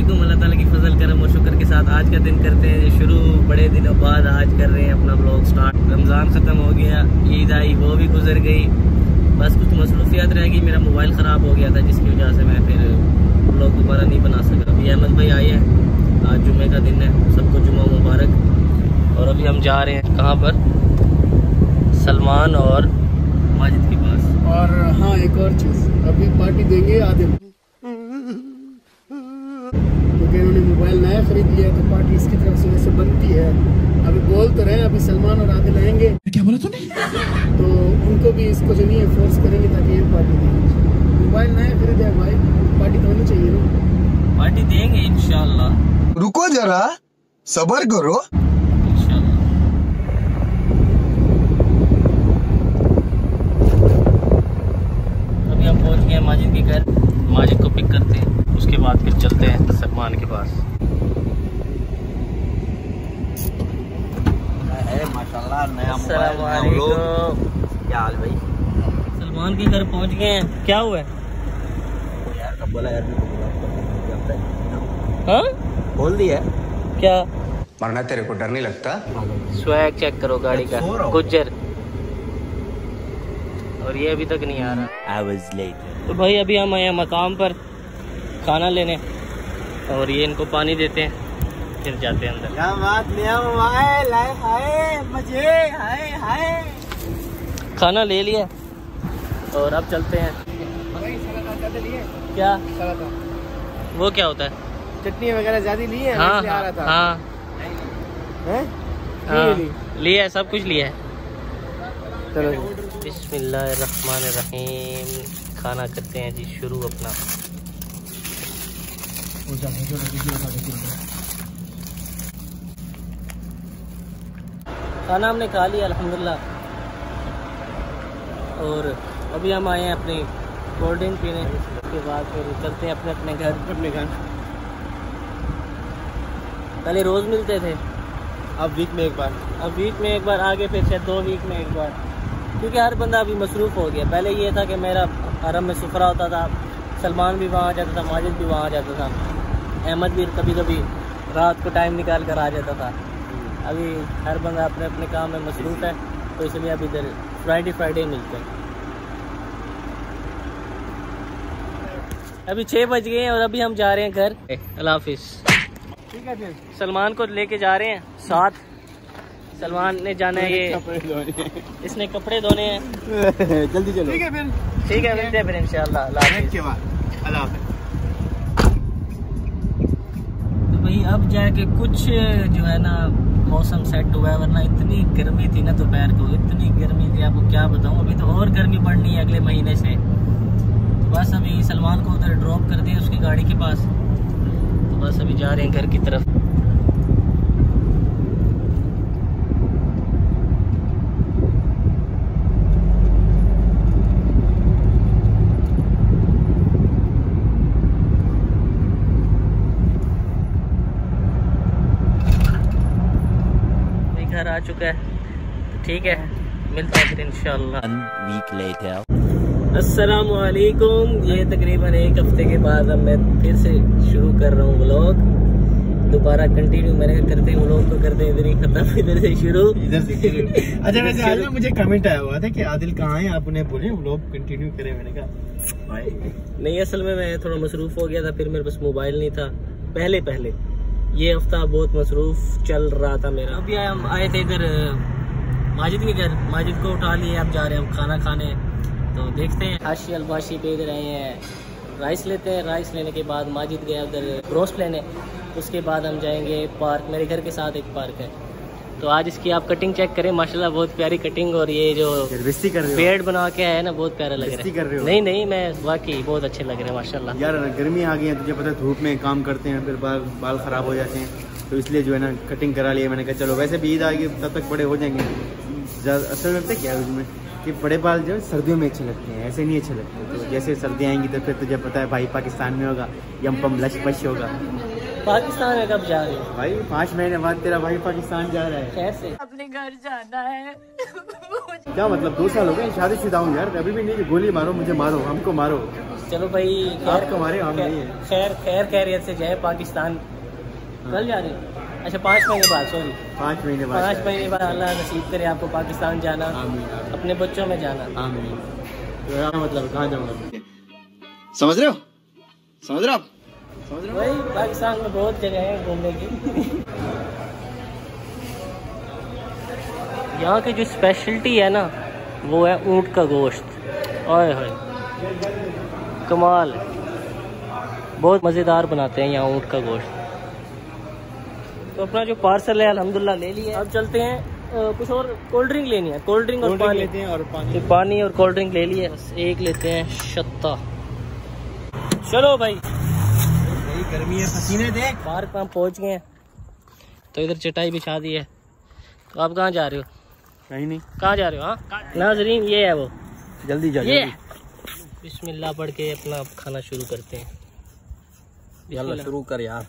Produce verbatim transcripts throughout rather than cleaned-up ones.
वालेकुम। अल्लाह ताला की फजल करम और शुक्र के साथ आज का दिन करते हैं शुरू। बड़े दिनों बाद आज कर रहे हैं अपना ब्लॉग स्टार्ट। रमज़ान ख़त्म हो गया, ईद आई वो भी गुजर गई, बस कुछ मसरूफियात रह गई। मेरा मोबाइल ख़राब हो गया था जिसकी वजह से मैं फिर ब्लॉग दोबारा नहीं बना सका। अभी अहमद भाई आए हैं, आज जुम्मे का दिन है, सबको जुम्मा मुबारक। और अभी हम जा रहे हैं कहाँ पर? सलमान और माजिद के पास। और हाँ, एक और चीज़, अभी पार्टी देंगे आदिल, क्योंकि उन्होंने मोबाइल नया खरीद लिया तो पार्टी इसकी तरफ से वैसे बनती है। अभी बोल तो रहे हैं, अभी सलमान और आदिल आएंगे। क्या बोला तूने? तो उनको भी इसको जो नहीं है फोर्स करेंगे ताकि ये पार्टी देंगे। मोबाइल नया खरीदा है भाई, पार्टी तो होनी चाहिए ना। पार्टी देंगे इंशाल्लाह। रुको जरा, सब्र करो। अभी हम पहुंच गए माजिद के घर, माजिद को पिक करते हैं, उसके बाद फिर चलते हैं सलमान के पास। माशाल्लाह नया अस्सलाम वालेकुम। क्या हाल भाई? सलमान के घर पहुंच गए हैं। क्या हुआ है यार? कब बोला यार? हाँ बोल दिया क्या? मरना तेरे को डर नहीं लगता? स्वैग चेक करो गाड़ी का, गुज्जर। और ये अभी तक नहीं आ रहा। Hours later. तो भाई अभी हम आए हैं मकाम पर खाना लेने, और ये इनको पानी देते हैं फिर जाते हैं अंदर। क्या बात, नया मोबाइल, हाय हाय मजे, हाय हाय। खाना ले लिया और अब चलते हैं। क्या वो क्या होता है? चटनी वगैरह ज्यादा ली है। हाँ आ रहा था। हाँ हैं? हाँ ली? लिया है, सब कुछ लिया है। चलो बिस्मिल्लाहिर्रहमानिर्रहीम। खाना करते हैं जी शुरू अपना। खाना हमने खा लिया अल्हम्दुलिल्लाह, और अभी हम आए हैं अपनी कोल्ड ड्रिंक पीने। उसके बाद फिर चलते हैं अपने अपने घर। अपने घर पहले रोज़ मिलते थे, अब वीक में एक बार, अब वीक में एक बार, आगे फिर शायद दो वीक में एक बार, क्योंकि हर बंदा अभी मसरूफ़ हो गया। पहले ये था कि मेरा हरम में सुफरा होता था, सलमान भी वहाँ जाता था, माजिद भी वहाँ जाता था, अहमद भी कभी कभी रात को टाइम निकाल कर आ जाता था। अभी हर बंदा अपने अपने काम में मसरूफ़ है, तो इसलिए अब इधर फ्राइडे फ्राइडे मिलते हैं। अभी छः बज गए हैं और अभी हम जा रहे हैं घर। अल्लाह हाफिज़। ठीक है फिर सलमान को लेके जा रहे हैं साथ। सलमान ने जाना है, ये इसने कपड़े धोने हैं। जल्दी चलो। ठीक है फिर, ठीक है, मिलते हैं फिर इंशाल्लाह। अल्लाह हाफ़िज़। तो भाई अब जाके कुछ जो है ना मौसम सेट हुआ है, वरना इतनी गर्मी थी ना दोपहर को, इतनी गर्मी थी आपको क्या बताऊं। अभी तो और गर्मी बढ़नी है अगले महीने से। तो बस अभी सलमान को उधर ड्रॉप कर दिया उसकी गाड़ी के पास, तो बस अभी जा रहे हैं घर की तरफ। घर आ चुका है, तो ठीक है, मिलते हैं फिर इंशाल्लाह। One week later. अस्सलाम वालेकुम। ये तकरीबन एक हफ्ते के बाद अब मैं फिर से शुरू कर रहा हूँ व्लॉग दोबारा कंटिन्यू। मैंने करते हैं व्लॉग को करते इधर ही खत्म, इधर से शुरू, इधर से शुरू। अच्छा वैसे आज ना मुझे कमेंट आया हुआ था कि आदिल कहाँ है, आप उन्हें बोले व्लॉग कंटिन्यू करें। मैंने कहा भाई नहीं, असल में मैं थोड़ा मसरूफ़ हो गया था, फिर मेरे पास मोबाइल नहीं था। पहले पहले ये हफ्ता बहुत मसरूफ़ चल रहा था मेरा। अभी हम आए थे इधर माजिद के घर, माजिद को उठा लिए, अब जा रहे हैं हम खाना खाने। तो देखते हैं, हाशी अलबाशी पे इधर आए हैं, राइस लेते हैं। राइस लेने के बाद माजिद गया उधर रोस्ट लेने, उसके बाद हम जाएंगे पार्क। मेरे घर के साथ एक पार्क है, तो आज इसकी आप कटिंग चेक करें, माशाल्लाह बहुत प्यारी कटिंग। और ये जो पेड़ बना के है ना, बहुत प्यारा लग रहा है। नहीं नहीं, मैं वाकई बहुत अच्छे लग रहे हैं माशाल्लाह। यार गर्मी आ गई है, तुझे पता है, धूप में काम करते हैं, फिर बाल बाल खराब हो जाते हैं, तो इसलिए जो है ना कटिंग करा लिया। मैंने कहा चलो, वैसे भी ईद आ गई, तब तक बड़े हो जाएंगे। असल में पता क्या है उसमें कि बड़े बाल जो है सर्दियों में अच्छे लगते हैं, ऐसे नहीं अच्छे लगते। तो जैसे सर्दियाँ आएंगी तो फिर तुझे पता है भाई पाकिस्तान में होगा, यम पम लश पश होगा। पाकिस्तान में कब जा रहे हो भाई? पाँच महीने बाद तेरा भाई पाकिस्तान जा रहा है। कैसे? अपने घर जाना है। क्या मतलब, दो साल हो गए शादीशुदा हूँ यार, अभी भी नहीं। गोली मारो मुझे, मारो हमको मारो, चलो भाई, आप हमारे हम नहीं है। खैर खैर खैरियत से जाए पाकिस्तान। कल जा रहे हो? अच्छा, पाँच महीने बाद, सॉरी पाँच महीने बाद पाँच महीने बाद अल्लाह नसीब करे आपको पाकिस्तान जाना, अपने बच्चों में जाना। आमीन। तो मतलब कहाँ जाऊँगा? समझ रहे हो समझ रहे हो आप समझ रहे हो भाई पाकिस्तान में बहुत जगह है घूमने की। यहाँ की जो स्पेशलिटी है ना, वो है ऊँट का गोश्त। ओए होए, कमाल है, बहुत मज़ेदार बनाते हैं यहाँ ऊँट का गोश्त। तो अपना जो पार्सल है अल्हम्दुलिल्लाह ले लिया। अब चलते हैं, आ, कुछ और कोल्ड ड्रिंक लेनी है, कोल्ड ड्रिंक और पानी लेते हैं और पानी तो पानी और कोल्ड ड्रिंक ले लिए, बस एक लेते हैं शत्ता। चलो भाई, गर्मी है, पसीने देख। पार्क में हम पहुँच गए हैं, तो इधर चटाई बिछा दी है। तो आप कहाँ जा रहे हो? कहीं नहीं। कहाँ जा रहे हो? हाँ नाजरीन, ये है वो, जल्दी जा ये बिस्मिल्लाह पढ़ के अपना खाना शुरू करते हैं। जल्दी शुरू कर यार।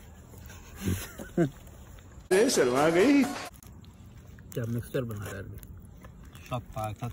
शर्मा गई क्या मिक्सचर बना रहा है? सब पाक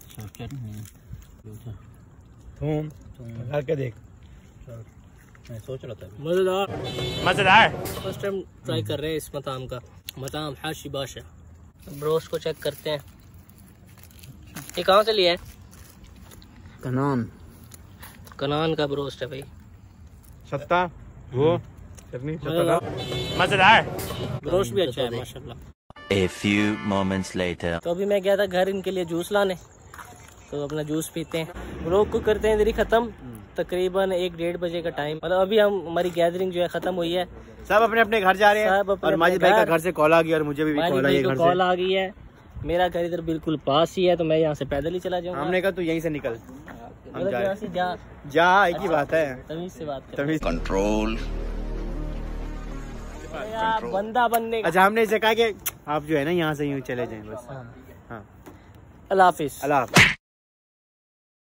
थूम लगा के देख। मैं सोच रहा था मज़ेदार मजेदार। फर्स्ट टाइम ट्राई कर रहे हैं इस मताम का, मताम हाशी बाशा। ब्रोस्ट को चेक करते हैं, ये कहाँ से लिया है? कनान कनान का ब्रोस्ट है भाई। सत्ता वो चटनी मज़ेदार, ब्रोस्ट भी अच्छा है माशाल्लाह। A few moments later. तो अभी मैं गया था घर इनके लिए जूस लाने, तो अपना जूस पीते हैं। ब्लॉग को करते हैं इधर ही खत्म। तकरीबन एक डेढ़ बजे का टाइम, मतलब अभी हम हमारी गैदरिंग जो है खत्म हुई है। सब अपने अपने घर जा रहे हैं। सब अपने और माजिद भाई का घर से कॉल आ गई और मुझे भी कॉल आई है। कॉल आ गई है, मेरा घर इधर बिल्कुल पास ही है, तो मैं यहाँ से पैदल ही चला जाऊंगा। हमने कहा तू यहीं से निकल, हम जा यहाँ से जा जा एक ही बात है, तमीज से बात कर। तमीज कंट्रोल यार, बंदा बनने का। अच्छा, हमने इसे कहा कि आप जो है ना यहाँ से यूँ चले जाएं बस। हाँ। हाँ, अल्लाह हाफिज। अल्लाह हाफ़िज़।